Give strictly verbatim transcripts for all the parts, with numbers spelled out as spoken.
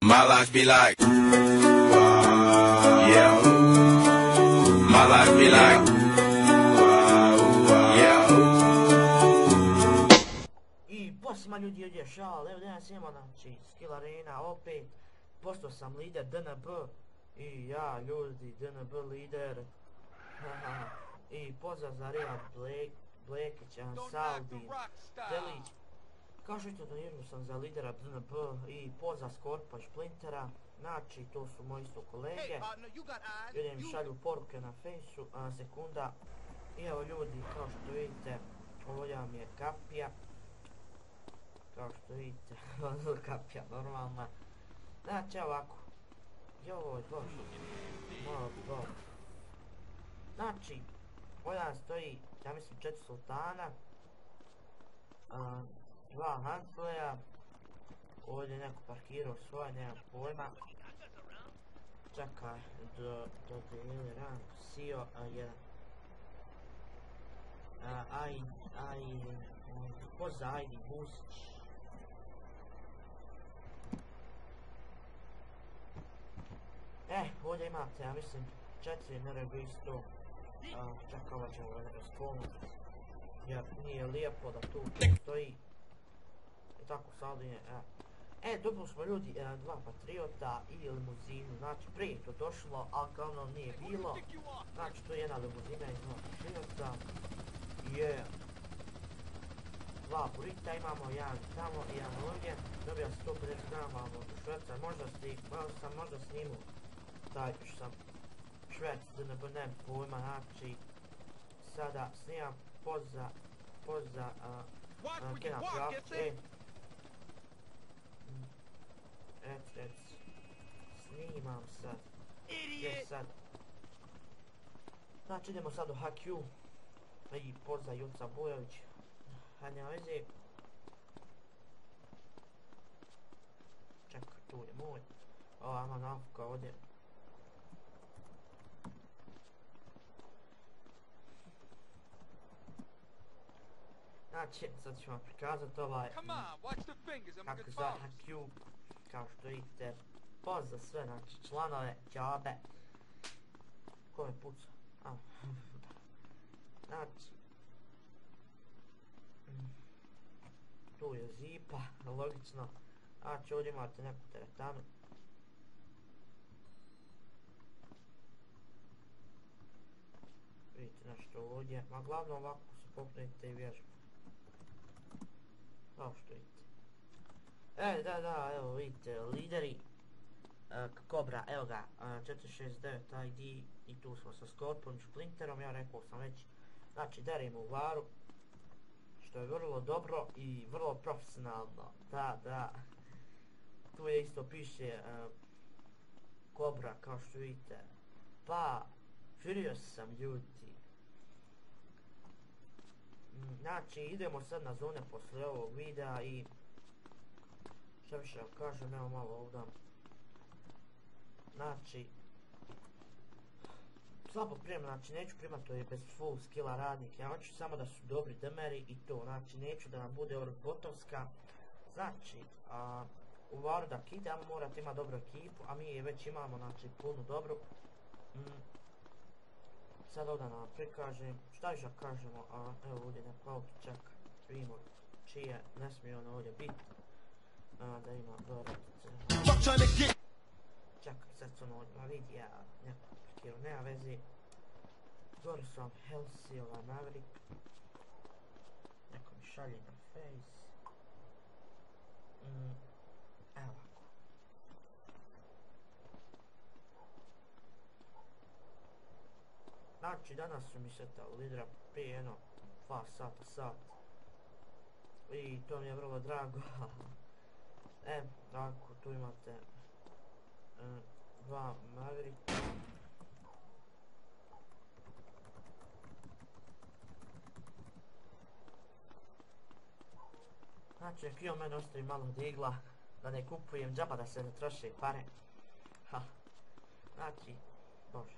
My life be like, ooh, ah, yeah, ooh. My life be like, ooh, ah, ooh, ah, yeah, ooh. I posma ljudi ovdje šal, evo danas imamo znači Skill Arena opet, postao sam lider D N B i ja ljudi D N B lider. I pozdrav za Real Blekića, Saldi, Delić. Kao što ćete donirao sam za lidera D N B i pozdrav Skorpa i Splintera. Znači to su moji isto kolege. Vidim šalju poruke na fejsu, a sekunda. I evo ljudi, kao što vidite, ovdje vam je kapija. Kao što vidite, kapija normalna. Znači ovako. Joj, bože. Malo dobro. Znači, ovdje stoji, ja mislim, četiri sultana. Dva handplaya. Ovdje je neko parkirao svoje, nemam pojma. Čekaj, do, do dijeli rank, Sio, jedan. Aj, aj, ko za Ajdi Busić? Eh, ovdje imate, ja mislim, četiri neregu isto. Čekaj, ovo ćemo ga spomenuti. Jer nije lijepo da tu stoji. I tako Saldinje, e. E, dobili smo ljudi e, dva Patriota i limuzinu, znači prije to došlo, ali kao ono nije bilo. Znači to je jedna limuzina i dva Patriota. Je. Dva burita imamo, jedan tamo i jedan ovdje. Dobija sto pedeset grama od Šveca, možda si, možda sam možda snimu. Taj što sam Švec, da ne budem pojma, znači sada snimam poza, poza, uh, Kena Pravke. Ec, ec, snimam sad, gdje sad? Znači idemo sad u H Q i poza Juca Bojović, hajde nema veze. Čekaj, tu je moj, ova ima nafka ovdje. Znači, sad ću vam prikazati ovaj, kako se zove H Q, kao što vidite, pozdrav sve, znači, članove, džabe. Ko me puca? A, znači, tu je zipa, logično, znači ovdje imate neku teretanu. Vidite nešto ovdje, ma glavno ovako se popnete i vježbu. Kao što vidite. E, da, da, evo vidite, lideri uh, Kobra, evo ga, uh, četiri šest devet I D i tu smo sa Skorpom i Splinterom, ja rekao sam već, znači derimo u varu, što je vrlo dobro i vrlo profesionalno, da, da. Tu je isto piše uh, Kobra, kao što vidite, pa, furious sam ljudi. Znači idemo sad na zone posle ovog videa i što više vam kažem, evo malo ovdje. Znači slabo prijem, znači neću primat to je bez full skilla radnik, ja hoću samo da su dobri demeri i to, znači neću da nam bude botovska. Znači a, u varu da kidamo morate imati dobru ekipu, a mi je već imamo, znači punu dobru. mm. Sad ovdje nam prikažem, šta još da kažemo, a evo ovdje neko auto, čekaj, vidimo čije, ne smije ono ovdje biti, a, da ima doratice. Čekaj, sad su ono ovdje, ma vidi ja, neko parkiru, nema veze. Gore su vam Helsi, ova Maverick, neko mi šalje na face. Mm, evo ovako. Znači danas su mi setali lidera prije jedno dva sata, sat. I to mi je vrlo drago. E, tako, tu imate e, dva Maverick. Znači, nek i on mene ostavi malo digla, da ne kupujem džaba, da se ne troše pare. Ha. Znači, bože.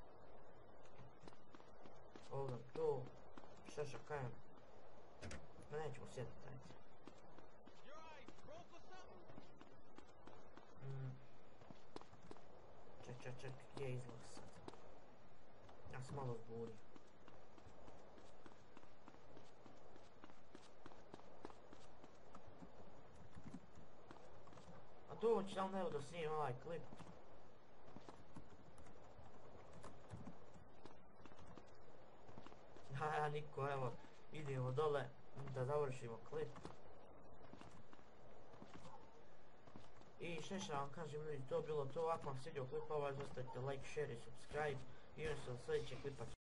Ovdje tu, šta šta kajem, ma nećemo sjetiti, ajde. Mm. ček, ček, gdje je izlaz sad? Ja sam malo zbunio. A doći, ali ne da snimim ovaj klip. Haha, niko, evo, idemo dole da završimo klip. I što što vam kažem ljudi, to bilo to, ako vam svidio klip ovaj, zastavite like, share i subscribe i još se od sljedećeg klipa.